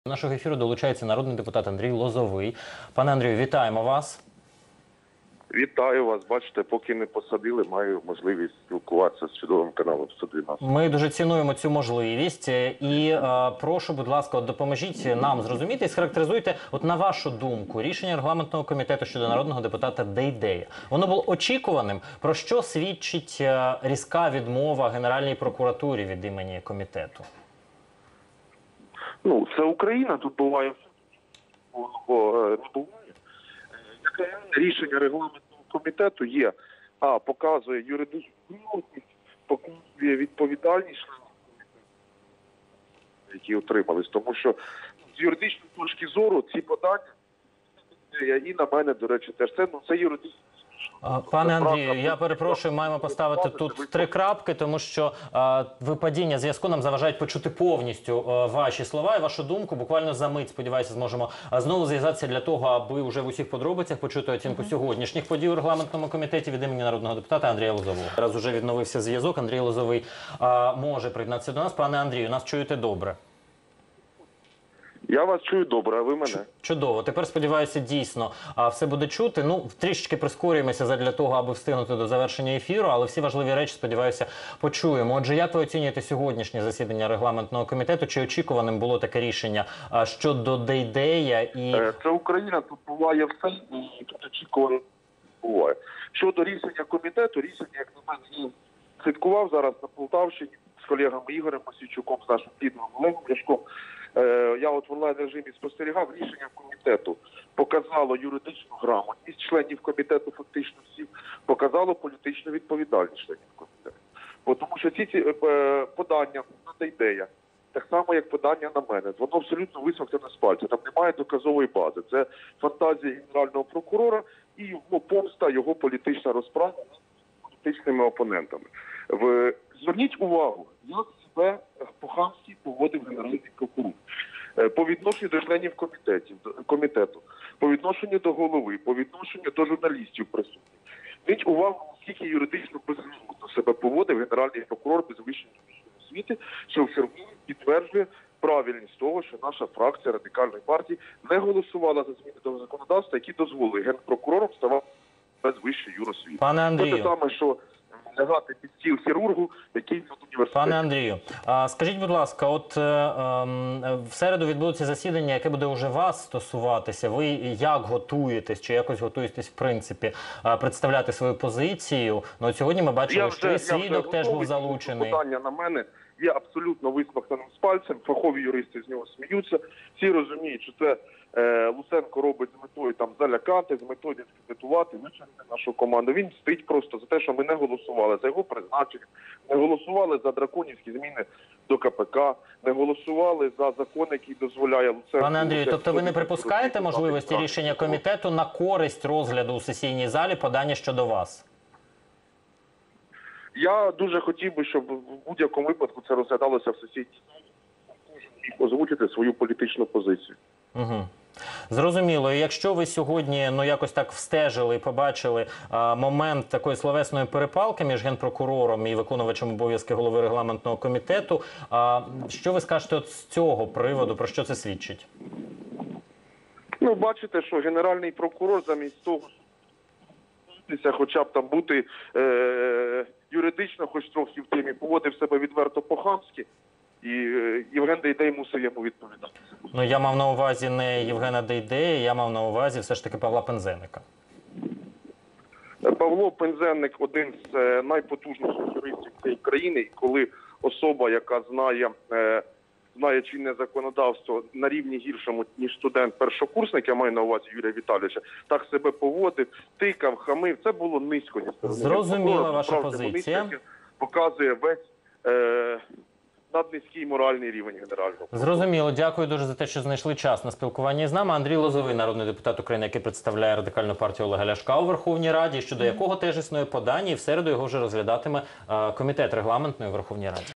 До нашого ефіру долучається народний депутат Андрій Лозовий. Пане Андрію, вітаємо вас. Вітаю вас. Бачите, поки не посадили, маю можливість спілкуватися з чудовим каналом 112. Ми дуже цінуємо цю можливість і прошу, будь ласка, допоможіть нам зрозуміти і схарактеризуйте, от на вашу думку, рішення регламентного комітету щодо народного депутата Дейдея. Воно було очікуваним. Про що свідчить різка відмова Генеральній прокуратурі від імені комітету? Ну, це Україна, тут буває не буває. Яке рішення регламентного комітету є, показує юридичну грамотність, показує відповідальність, які отримались. Тому що з юридичної точки зору ці подання, і на мене, до речі, теж це юридичні. Пане Андрію, я перепрошую, маємо поставити тут 3 крапки, тому що випадіння зв'язку нам заважають почути повністю ваші слова і вашу думку. Буквально за мить, сподіваюся, зможемо знову зв'язатися для того, аби вже в усіх подробицях почути оцінку сьогоднішніх подій у регламентному комітеті від імені народного депутата Андрія Лозового. Зараз уже відновився зв'язок, Андрій Лозовий може приєднатися до нас. Пане Андрію, нас чуєте добре? Я вас чую добре, а ви мене? Чудово. Тепер, сподіваюся, дійсно все буде чути. Ну, трішечки прискорюємося задля того, аби встигнути до завершення ефіру, але всі важливі речі, сподіваюся, почуємо. Отже, як ви оцінюєте сьогоднішнє засідання регламентного комітету? Чи очікуваним було таке рішення щодо Дейдея? Це Україна, тут буває все, і тут очікувано буває. Щодо рішення комітету, рішення, як на мене, я слідкував зараз на Полтавщині з колегами Ігорем Мосійчуком, з нашим плідним Олегом Ляшком. Я от в онлайн-режимі спостерігав, рішення комітету показало юридичну грамотність членів комітету, фактично всіх, показало політичну відповідальність членів комітету. Тому що ці подання на Дейдея, так само як подання на мене, воно абсолютно висмоктане з пальця, там немає доказової бази. Це фантазія генерального прокурора і помста його політична розправа з політичними опонентами. Зверніть увагу, як себе по-хамськи поводив генеральний прокурор. По відношенню до членів комітету, по відношенню до голови, по відношенню до журналістів присутніх. Зверніть увагу, наскільки юридично безграмотно себе поводив генеральний прокурор без вищої юридичної освіти, що вчергове підтверджує правильність того, що наша фракція Радикальної партії не голосувала за зміни до законодавства, які дозволили генпрокурором ставати без вищої юросвіти. Пане Андрію. Це те саме, що лягати під стіл хірургу, який в університеті. Пане Андрію, скажіть, будь ласка, от в середу відбудеться засідання, яке буде уже вас стосуватися. Ви як готуєтесь, чи якось готуєтесь, в принципі, представляти свою позицію? Ну, от сьогодні ми бачили, що і свідок теж був залучений. Питання на мене є абсолютно висмоктаним з пальцем, фахові юристи з нього сміються. Всі розуміють, що це Луценко робить з метою там залякати, з метою дискредитувати, вичерпати нашу команду. Він стоїть просто за те, що ми не голосували за його призначення, не голосували за драконівські зміни до КПК, не голосували за закон, який дозволяє Луценку... Пане Андрію, тобто ви не припускаєте можливості рішення комітету на користь розгляду у сесійній залі подання щодо вас? Я дуже хотів би, щоб в будь-якому випадку це розглядалося в сесійній залі. Кожен міг озвучити свою політичну позицію. Угу. Зрозуміло. І якщо ви сьогодні якось так встежили і побачили момент такої словесної перепалки між генпрокурором і виконувачем обов'язки голови регламентного комітету, що ви скажете от з цього приводу, про що це свідчить? Ну, бачите, що генеральний прокурор замість того, щоб хоча б там бути юридично хоч трохи в темі, поводив себе відверто по-хамськи, і Євген Дейдей мусив йому відповідати. Ну, я мав на увазі не Євгена Дейдея, я мав на увазі все ж таки Павла Пинзеника. Павло Пинзеник – один з найпотужніших юристів цієї країни, і коли особа, яка знає чинне законодавство на рівні гіршому, ніж студент-першокурсник, я маю на увазі Юрія Віталійовича, так себе поводив, тикав, хамив, це було низько. Зрозуміла ваша позиція. Показує весь наднизький моральний рівень генерального. Зрозуміло. Дякую дуже за те, що знайшли час на спілкування з нами. Андрій Лозовий, народний депутат України, який представляє Радикальну партію Олега Ляшка у Верховній Раді, щодо якого теж існує подання, і в середу його вже розглядатиме комітет регламентної у Верховній Раді.